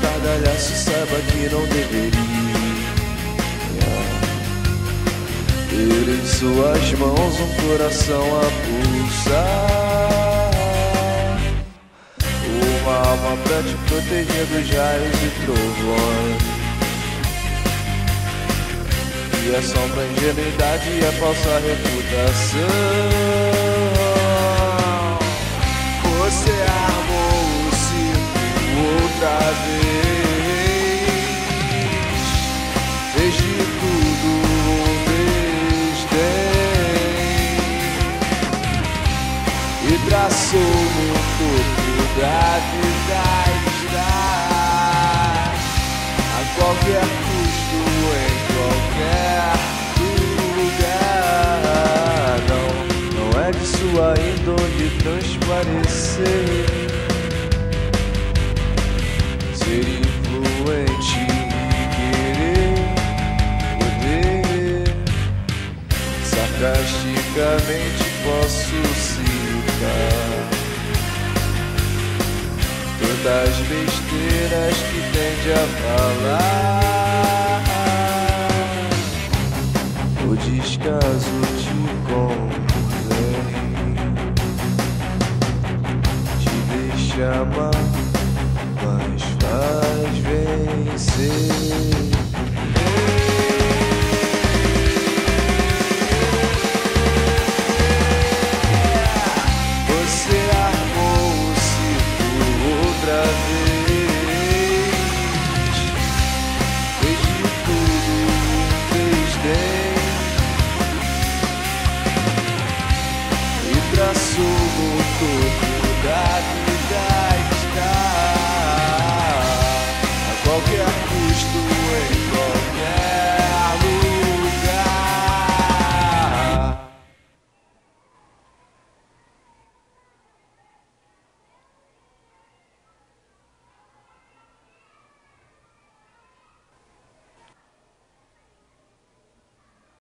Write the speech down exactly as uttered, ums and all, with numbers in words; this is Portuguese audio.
estardalhaço, saiba que não deveria ter em suas mãos um coração a pulsar, uma alma pra te proteger dos raios e trovões. E a sombra, a ingenuidade e a falsa reputação. Você armou o circo outra vez, fez de tudo um desdém e traçou no topo da vida estar a qualquer custo, em qualquer lugar. Não, não é de sua índole transparecer, ser influente e querer poder. Sarcasticamente posso citar tantas besteiras que tende a falar. O descaso te convém, te deixa amar, mas faz vencer. Você armou o circo outra vez, fez de tudo um desdém e traçou o topo da vida